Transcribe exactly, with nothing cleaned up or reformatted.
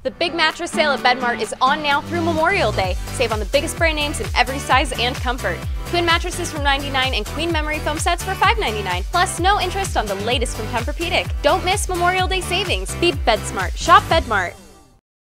The big mattress sale at BedMart is on now through Memorial Day. Save on the biggest brand names in every size and comfort. Twin mattresses from ninety-nine dollars and queen memory foam sets for five ninety-nine. Plus, no interest on the latest from Tempur-Pedic. Don't miss Memorial Day savings. Be BedSmart. Shop BedMart.